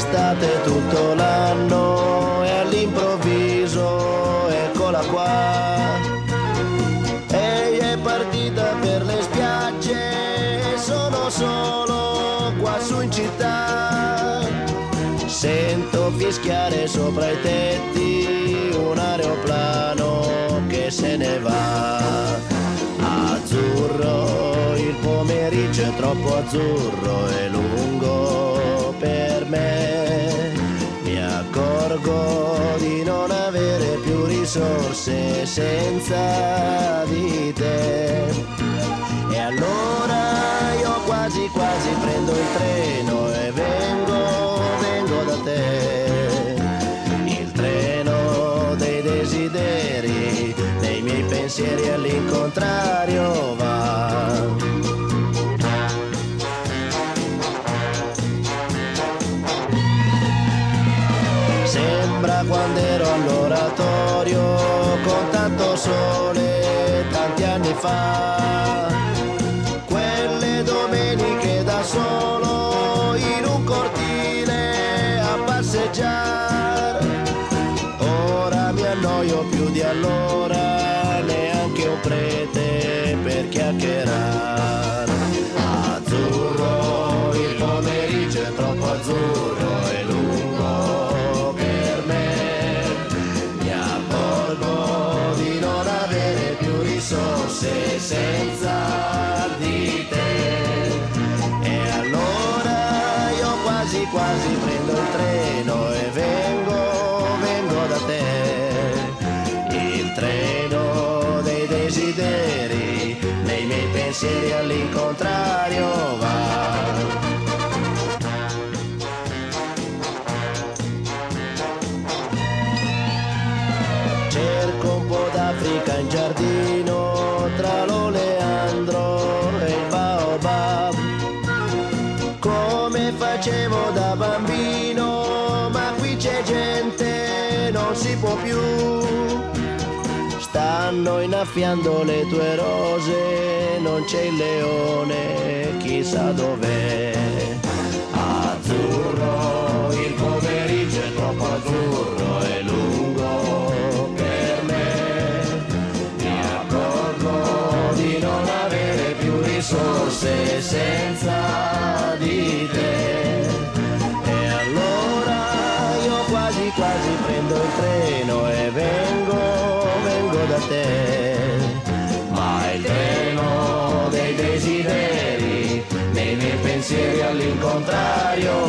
d'estate tutto l'anno e all'improvviso eccola qua. Ehi, è partita per le spiagge e sono solo qua su in città. Sento fischiare sopra i tetti un aeroplano che se ne va. Azzurro, il pomeriggio è troppo azzurro e lungo per me. Mi accorgo di non avere più risorse senza di te. E allora io quasi quasi prendo il treno e vengo da te. Il treno dei desideri, dei miei pensieri all'incontrario va. Sembra quando ero all'oratorio con tanto sole tanti anni fa. Quelle domeniche da solo in un cortile a passeggiare. Ora mi annoio più di allora, neanche un prete per chiacchierare. Azzurro, il pomeriggio è troppo azzurro e lungo per me. Mi accorgo di non avere più risorse senza di te. E allora io quasi quasi prendo il treno e vengo da te. Il treno dei desideri, nei miei pensieri all'incontrario va. Cerco un po' d'Africa in giardino tra l'oleandro e il baobab, come facevo da bambino, ma qui c'è gente, non si può più. Stanno innaffiando le tue rose, non c'è il leone, chissà dov'è. Azzurro, il pomeriggio è troppo azzurro e lungo per me. Mi accorgo di non avere più risorse senza di te. E allora io quasi quasi prendo il treno e vengo da te. Ma il treno dei desideri, nei miei pensieri all'incontrario